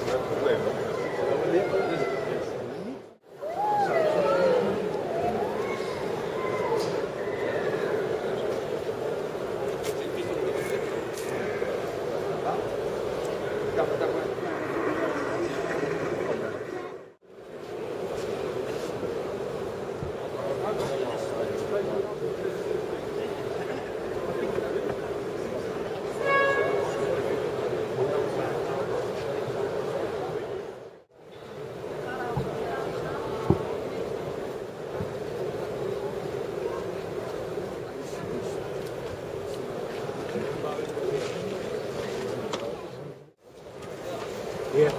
Ja.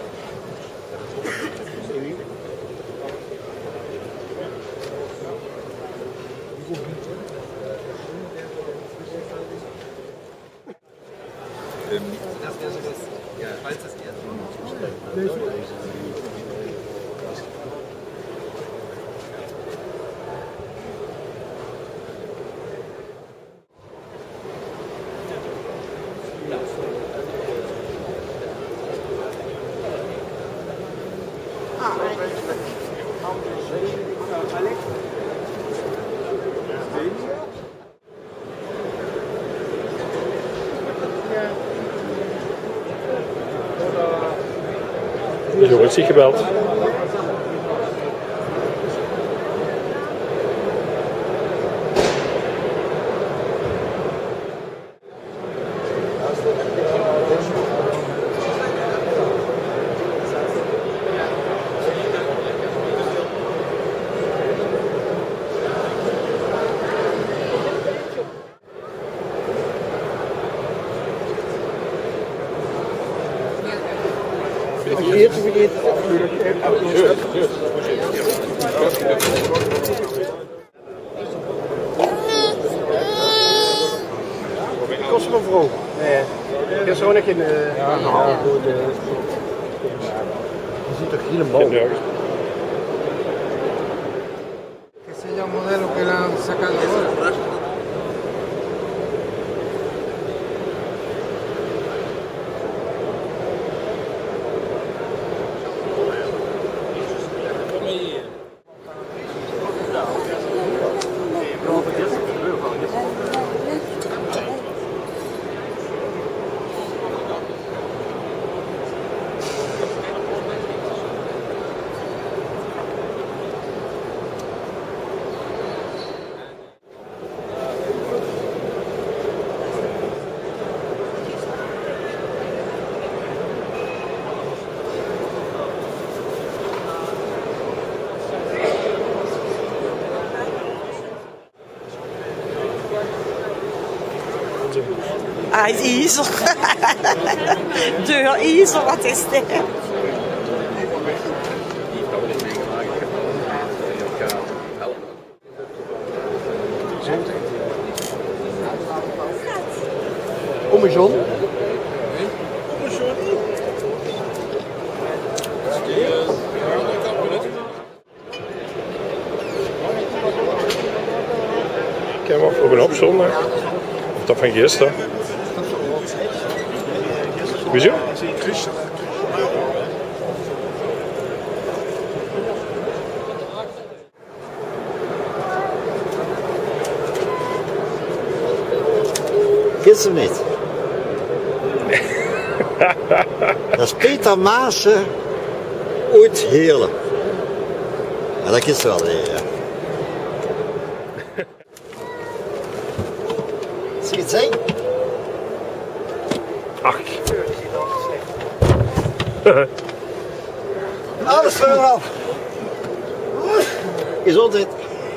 Das wäre so das, ja, falls es erst. Dus er wordt zich gebeld. Kost wel vroeg. Nee. Ik heb zo een keer je ziet toch hier een bal. Ese es el modelo que le han sacado ahora. Hij is ijzer. Deur ijzer, wat is dit? Ommezon. Ik heb hem afgelopen op zondag. Of dat van gisteren. Hoezo? Kent ze hem niet? Dat is Peter Maassen, ooit Heerlen. Ja, dat kent ze wel, ja. Zie je het zijn? Ach. Alles voor af. Gezondheid.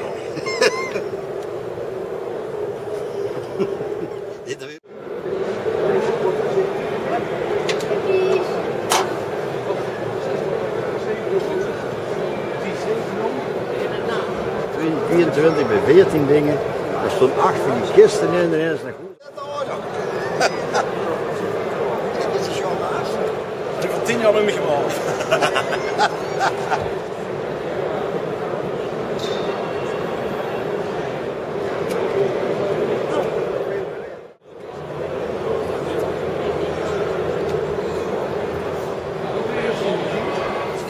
...24 bij 14 dingen. Er stonden 8 van die kisten in en is nog goed. Ik heb 10 jaar met me gemaakt.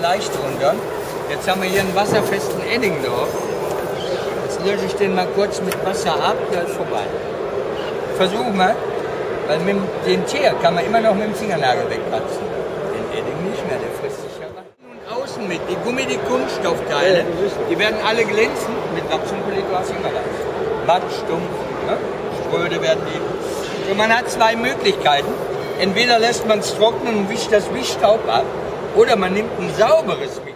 leicht runter. Jetzt haben wir hier einen wasserfesten Edding drauf. Jetzt lösche ich den mal kurz mit Wasser ab, der ist vorbei. Versuch mal, weil mit dem Teer kann man immer noch mit dem Fingernagel wegkratzen. Den Edding nicht mehr, der frisst sich heran. Und außen mit, die Gummi, die Kunststoffteile, die werden alle glänzen. Mit Wachs und Polyglas immer das. Matt, stumpf, ne? Spröde werden die. So, man hat zwei Möglichkeiten. Entweder lässt man es trocknen und wischt das Wischstaub ab, oder man nimmt ein sauberes